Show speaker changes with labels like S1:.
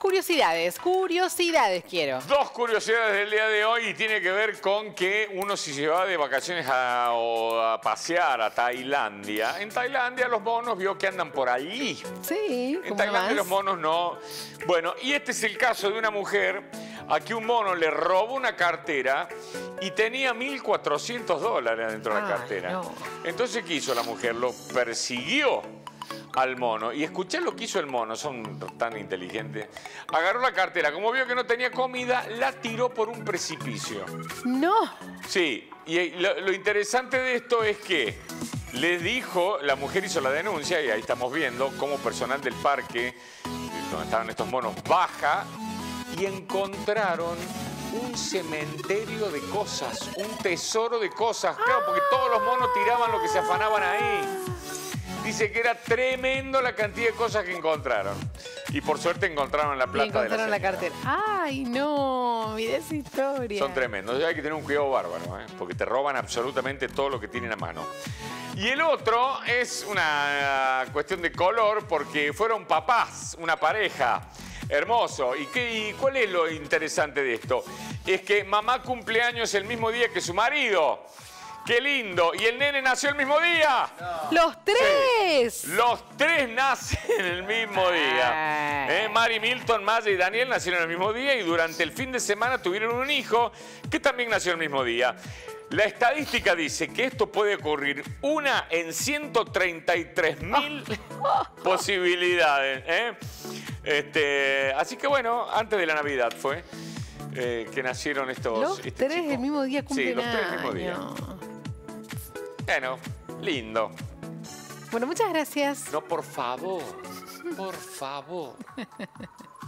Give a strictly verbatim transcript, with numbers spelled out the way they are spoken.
S1: curiosidades, curiosidades quiero.
S2: Dos curiosidades del día de hoy y tiene que ver con que uno si se va de vacaciones a, o a pasear a Tailandia, en Tailandia los monos vio que andan por allí.
S1: Sí,
S2: En Tailandia los monos no. Bueno, y este es el caso de una mujer a que un mono le robó una cartera y tenía mil cuatrocientos dólares dentro de la
S1: Ay,
S2: cartera.
S1: no.
S2: Entonces, ¿qué hizo la mujer? Lo persiguió al mono. Y escuché lo que hizo el mono, son tan inteligentes. Agarró la cartera, como vio que no tenía comida, la tiró por un precipicio.
S1: No.
S2: Sí, y lo, lo interesante de esto es que le dijo, la mujer hizo la denuncia, y ahí estamos viendo cómo personal del parque, donde estaban estos monos, baja y encontraron un cementerio de cosas, un tesoro de cosas. Claro, porque todos los monos tiraban lo que se afanaban ahí. Dice que era tremendo la cantidad de cosas que encontraron. Y por suerte encontraron la plata
S1: Y encontraron
S2: de la
S1: la cartera. Ay, no, mirá esa historia.
S2: Son tremendos. Hay que tener un cuidado bárbaro, ¿eh? Porque te roban absolutamente todo lo que tienen a mano. Y el otro es una cuestión de color porque fueron papás, una pareja. Hermoso. ¿Y, qué, ¿Y cuál es lo interesante de esto? Es que mamá cumple años el mismo día que su marido. ¡Qué lindo! ¿Y el nene nació el mismo día?
S1: No. ¡Los tres!
S2: Sí. Los tres nacen el mismo día. ¿Eh? Mari, Milton, Maya y Daniel nacieron el mismo día y durante el fin de semana tuvieron un hijo que también nació el mismo día. La estadística dice que esto puede ocurrir una en ciento treinta y tres mil posibilidades. ¿eh? Este, así que bueno, antes de la Navidad fue eh, que nacieron estos
S1: Los
S2: este
S1: tres
S2: chico.
S1: el mismo día cumplen
S2: Sí, los tres el mismo día.
S1: años.
S2: Bueno, lindo.
S1: Bueno, muchas gracias.
S2: No, por favor, por favor.